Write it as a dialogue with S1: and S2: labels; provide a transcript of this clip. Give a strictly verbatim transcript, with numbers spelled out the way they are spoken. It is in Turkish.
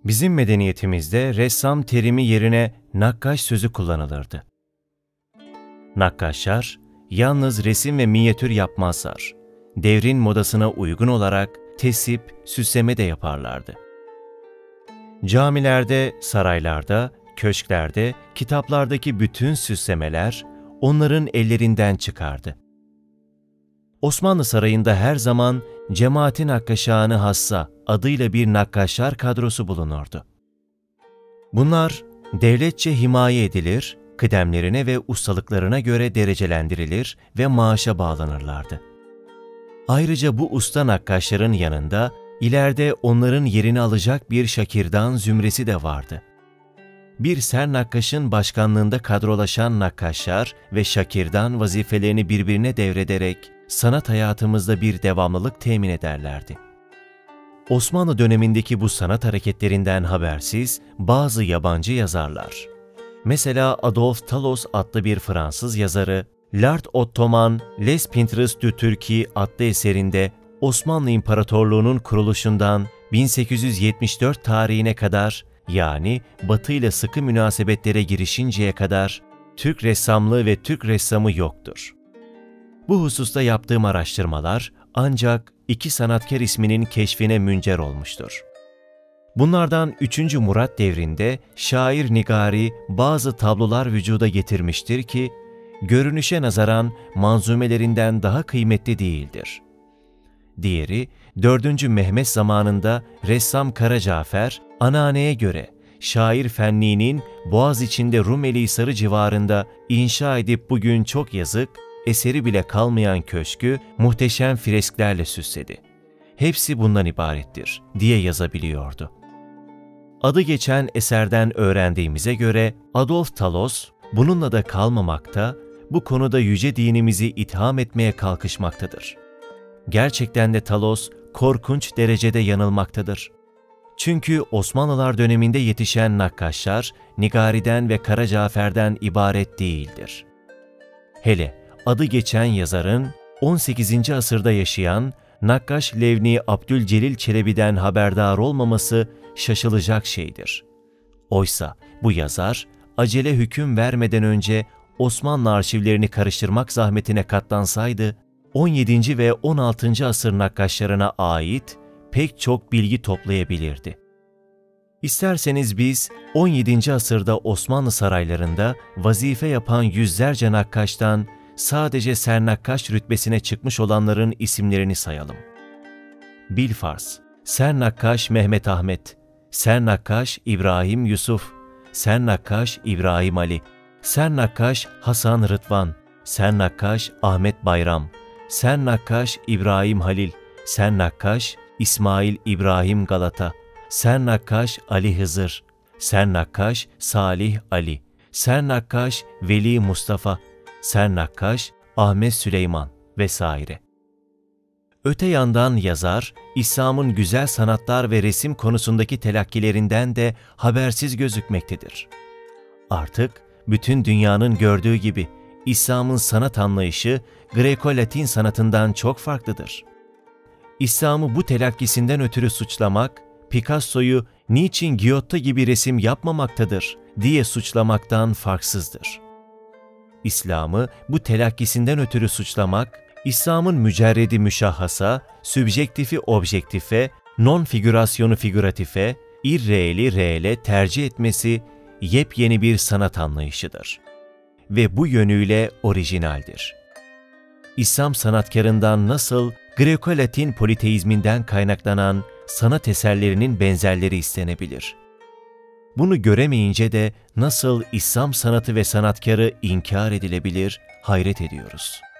S1: Bizim medeniyetimizde ressam terimi yerine nakkaş sözü kullanılırdı. Nakkaşlar yalnız resim ve minyatür yapmazlar. Devrin modasına uygun olarak tesip, süsleme de yaparlardı. Camilerde, saraylarda, köşklerde, kitaplardaki bütün süslemeler onların ellerinden çıkardı. Osmanlı Sarayı'nda her zaman Cemaati Nakkaşâne Hassa adıyla bir nakkaşlar kadrosu bulunurdu. Bunlar devletçe himaye edilir, kıdemlerine ve ustalıklarına göre derecelendirilir ve maaşa bağlanırlardı. Ayrıca bu usta nakkaşların yanında ileride onların yerini alacak bir şakirdan zümresi de vardı. Bir ser nakkaşın başkanlığında kadrolaşan nakkaşlar ve şakirdan vazifelerini birbirine devrederek sanat hayatımızda bir devamlılık temin ederlerdi. Osmanlı dönemindeki bu sanat hareketlerinden habersiz bazı yabancı yazarlar, mesela Adolphe Talos adlı bir Fransız yazarı, L'Art Ottoman Les Peintres de Turquie adlı eserinde Osmanlı İmparatorluğu'nun kuruluşundan bin sekiz yüz yetmiş dört tarihine kadar, yani Batı ile sıkı münasebetlere girişinceye kadar Türk ressamlığı ve Türk ressamı yoktur. Bu hususta yaptığım araştırmalar ancak iki sanatkar isminin keşfine müncer olmuştur. Bunlardan üçüncü Murat devrinde şair Nigari bazı tablolar vücuda getirmiştir ki, görünüşe nazaran manzumelerinden daha kıymetli değildir. Diğeri, dördüncü Mehmet zamanında ressam Karacafer, anaaneye göre şair Fenni'nin Boğaziçi'nde Rumelihisarı civarında inşa edip bugün çok yazık, eseri bile kalmayan köşkü muhteşem fresklerle süsledi. Hepsi bundan ibarettir diye yazabiliyordu. Adı geçen eserden öğrendiğimize göre Adolphe Talos bununla da kalmamakta, bu konuda yüce dinimizi itham etmeye kalkışmaktadır. Gerçekten de Talos korkunç derecede yanılmaktadır. Çünkü Osmanlılar döneminde yetişen nakkaşlar Nigari'den ve Karacafer'den ibaret değildir. Hele adı geçen yazarın on sekizinci asırda yaşayan nakkaş Levni Abdülcelil Çelebi'den haberdar olmaması şaşılacak şeydir. Oysa bu yazar acele hüküm vermeden önce Osmanlı arşivlerini karıştırmak zahmetine katlansaydı, on yedinci ve on altıncı asır nakkaşlarına ait pek çok bilgi toplayabilirdi. İsterseniz biz on yedinci asırda Osmanlı saraylarında vazife yapan yüzlerce nakkaştan sadece sernakkaş rütbesine çıkmış olanların isimlerini sayalım. Bilfars, Sernakkaş Mehmet Ahmet, Sernakkaş İbrahim Yusuf, Sernakkaş İbrahim Ali, Sernakkaş Hasan Rıdvan, Sernakkaş Ahmet Bayram, Sernakkaş İbrahim Halil, Sernakkaş İsmail İbrahim Galata, Sernakkaş Ali Hızır, Sernakkaş Salih Ali, Sernakkaş Veli Mustafa, Sernakkaş Ahmet Süleyman vesaire. Öte yandan yazar, İslam'ın güzel sanatlar ve resim konusundaki telakkilerinden de habersiz gözükmektedir. Artık bütün dünyanın gördüğü gibi İslam'ın sanat anlayışı Greko-Latin sanatından çok farklıdır. İslam'ı bu telakkisinden ötürü suçlamak, Picasso'yu niçin Giotto gibi resim yapmamaktadır diye suçlamaktan farksızdır. İslam'ı bu telakkisinden ötürü suçlamak, İslam'ın mücerredi müşahhasa, sübjektifi objektife, non-figürasyonu figüratife, irreeli reele tercih etmesi yepyeni bir sanat anlayışıdır. Ve bu yönüyle orijinaldir. İslam sanatkarından nasıl Greko-Latin politeizminden kaynaklanan sanat eserlerinin benzerleri istenebilir? Bunu göremeyince de nasıl İslam sanatı ve sanatkarı inkar edilebilir, hayret ediyoruz.